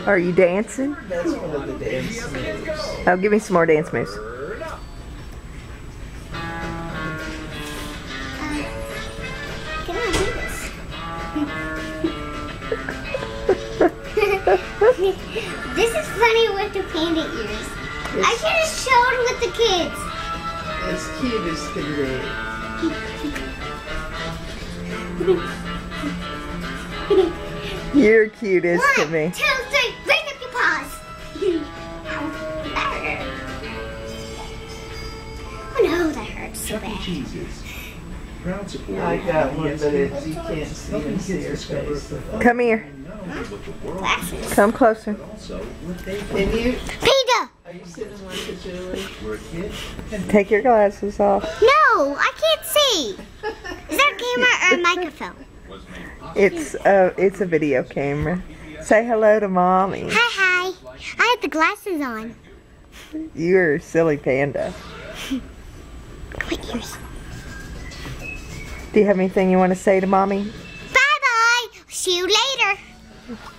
Are you dancing? That's one of the dance moves. Oh, give me some more dance moves. Can I do this? This is funny with the panda ears. I should have showed with the kids. As cute as can be. You're cute as can be. 1, 2, 3, bring up your paws. Oh no, that hurts so bad. I got one, but you can't see her face. Come here. Glasses. Come closer. Can you? Panda! Are you sitting like a Julie? Take your glasses off. No, I can't see. Is that a camera or a microphone? It's a video camera. Say hello to mommy. Hi. I had the glasses on. You're a silly panda. Quick ears. Do you have anything you want to say to mommy? Bye-bye. See you later.